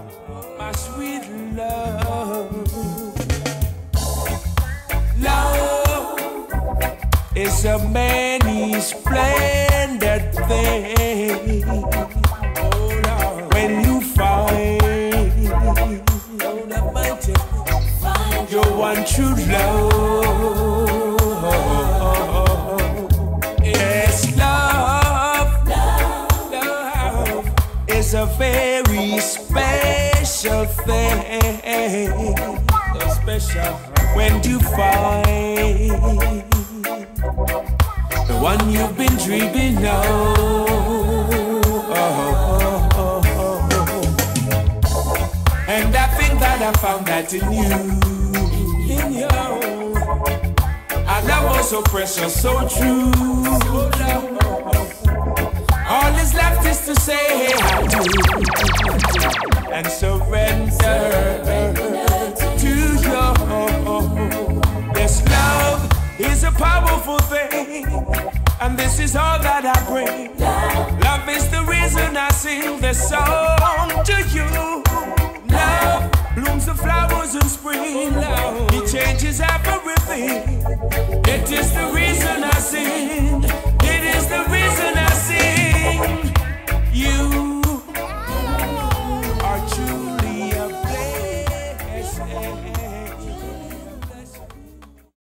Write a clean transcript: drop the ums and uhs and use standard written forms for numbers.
my sweet love. Love is a many splendid thing. Oh Lord, when you find your one true love. Yes, love is a very special thing. So special when you find the one you've been dreaming of. And I think that I found that in you. Our love was so precious, so true. All is left is to say I do and surrender to you. This love is a powerful thing, and this is all that I bring. Love is the reason I sing this song to you. Love blooms the flowers in spring. Love, it changes everything. It is the reason I sing.